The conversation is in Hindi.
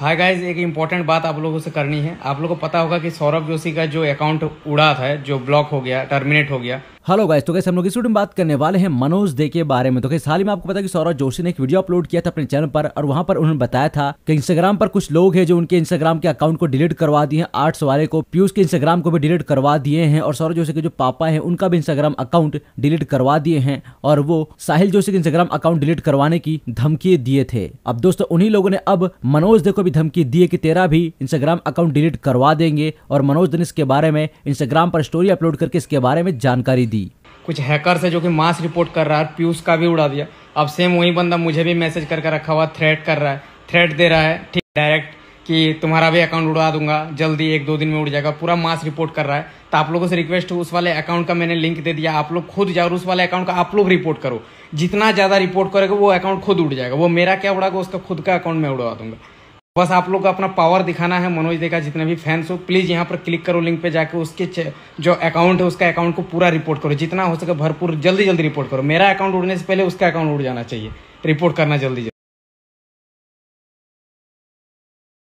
हाय गाइस, एक इम्पोर्टेंट बात आप लोगों से करनी है। आप लोगों को पता होगा कि सौरभ जोशी का जो अकाउंट उड़ा था, जो ब्लॉक हो गया, टर्मिनेट हो गया। हेलो गाइस, तो कैसे हम लोग इस वीडियो में बात करने वाले हैं मनोज दे के बारे में। तो कैसे हाल ही में आपको पता है कि सौरभ जोशी ने एक वीडियो अपलोड किया था अपने चैनल पर, और वहां पर उन्होंने बताया था कि इंस्टाग्राम पर कुछ लोग हैं जो उनके इंस्टाग्राम के अकाउंट को डिलीट करवा दिए हैं। आर्ट्स वाले को, पीयूष के इंस्टाग्राम को भी डिलीट करवा दिए हैं, और सौरभ जोशी के जो पापा हैं उनका भी इंस्टाग्राम अकाउंट डिलीट करवा दिए हैं, और वो साहिल जोशी के इंस्टाग्राम अकाउंट डिलीट करवाने की धमकी दिए थे। अब दोस्तों उन्हीं लोगों ने अब मनोज दे को भी धमकी दी है कि तेरा भी इंस्टाग्राम अकाउंट डिलीट करवा देंगे, और मनोज दे ने इसके बारे में इंस्टाग्राम पर स्टोरी अपलोड करके इसके बारे में जानकारी दी। कुछ हैकर्स है जो कि मास रिपोर्ट कर रहा है, पीयूष का भी उड़ा दिया। अब सेम वही बंदा मुझे भी मैसेज करके रखा हुआ, थ्रेट कर रहा है, थ्रेट दे रहा है, ठीक डायरेक्ट कि तुम्हारा भी अकाउंट उड़ा दूंगा, जल्दी 1-2 दिन में उड़ जाएगा। पूरा मास रिपोर्ट कर रहा है। तो आप लोगों से रिक्वेस्ट है, उस वाले अकाउंट का मैंने लिंक दे दिया, आप लोग खुद जाओ और उस वाले अकाउंट का आप लोग रिपोर्ट करो। जितना ज्यादा रिपोर्ट करोगे वो अकाउंट खुद उड़ जाएगा। वो मेरा क्या उड़ागा, उसका खुद का अकाउंट मैं उड़वा दूंगा। बस आप लोग को अपना पावर दिखाना है। मनोज दे का जितने भी फैंस हो, प्लीज यहाँ पर क्लिक करो लिंक पे जाके, उसके जो अकाउंट है उसका अकाउंट को पूरा रिपोर्ट करो। जितना हो सके भरपूर जल्दी जल्दी रिपोर्ट करो। मेरा अकाउंट उड़ने से पहले उसका अकाउंट उड़ जाना चाहिए। रिपोर्ट करना जल्दी।